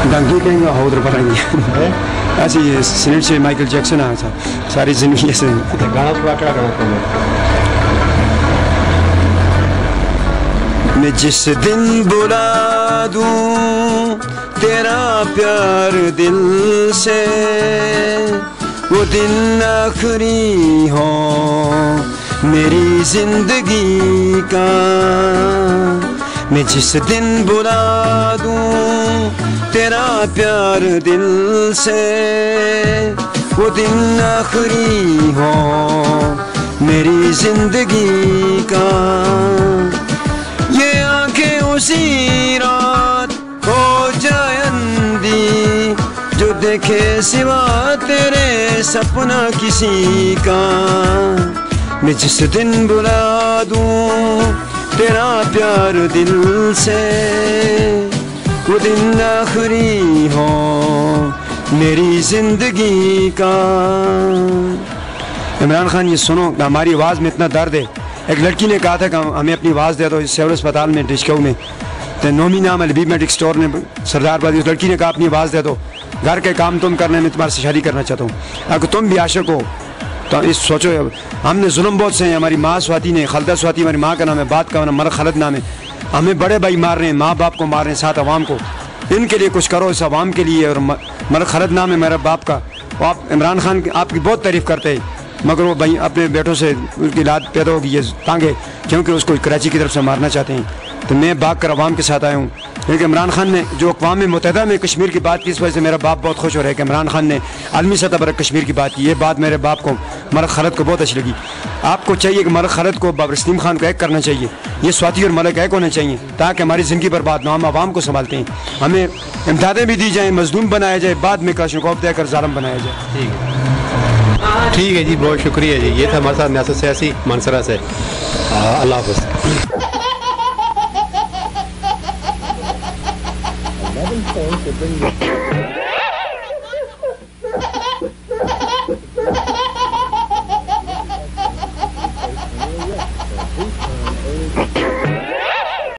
डंकी कहेंगे उधर पता नहीं ऐसे ये सिनेट से माइकल जैक्सन आया था सारी जिंदगी ऐसे गाना थोड़ा क्या गाना मैं जिस दिन बुला दूं तेरा प्यार दिल से वो दिन आखिरी हो मेरी जिंदगी का। मैं जिस दिन बुला दूं तेरा प्यार दिल से वो दिन आखिरी हो मेरी जिंदगी का। ये आंखें उसी रात हो जाए अंधी जो देखे सिवा तेरे सपना किसी का। मैं जिस दिन बुला दूं तेरा प्यार दिल से वो दिन आखिरी हो मेरी जिंदगी का। इमरान खान ये सुनो, हमारी आवाज़ में इतना दर्द है। एक लड़की ने कहा था कि हमें अपनी आवाज़ दे दो सिविल अस्पताल में डिस्कऊ में, तो नोमी नाम अलबीब मेडिक स्टोर ने सरदारबाद, उस लड़की ने कहा अपनी आवाज़ दे दो, घर के काम तुम करने में तुम्हारे से शादी करना चाहता हूँ। अगर तुम भी आशिक हो तो इस सोचो, हमने जुल्म बहुत से हैं। हमारी माँ स्वाति ने, खलदा स्वाति हमारी माँ का नाम है, बात का नाम मर खलद नाम है। हमें बड़े भाई मार रहे हैं, माँ बाप को मार रहे हैं, साथ अवाम को। इनके लिए कुछ करो, इस अवाम के लिए। और मर खलद नाम है मेरा बाप का। आप इमरान खान आपकी बहुत तारीफ़ करते हैं, मगर वो भाई अपने बेटों से उसकी लाद पैदा होगी ये तांगे, क्योंकि उसको कराची की तरफ से मारना चाहते हैं। तो मैं भाग कर अवाम के साथ आया हूँ, क्योंकि इमरान खान ने जो अक़वाम मुत्तहिदा में कश्मीर की बात की, इस वजह से मेरा बाप बहुत खुश हो रहा है कि इमरान खान ने आलमी सतह पर कश्मीर की बात की। ये बात मेरे बाप को, मलक खलद को बहुत अच्छी लगी। आपको चाहिए कि मलक खलद को बाबर सलीम खान को एक करना चाहिए, ये स्वाति और मलक एक होने चाहिए, ताकि हमारी ज़िंदगी बर्बाद ना हो। हम आवाम को संभालते हैं, हमें इमदादें भी दी जाएँ, मजलूम बनाया जाए, बाद में कशनकोब देकर ज़ालिम बनाया जाए। ठीक है जी, बहुत शुक्रिया जी। ये था हमारे साथ न्यासत सियासी मानसरा से। अल्लाह हाफ़िज़।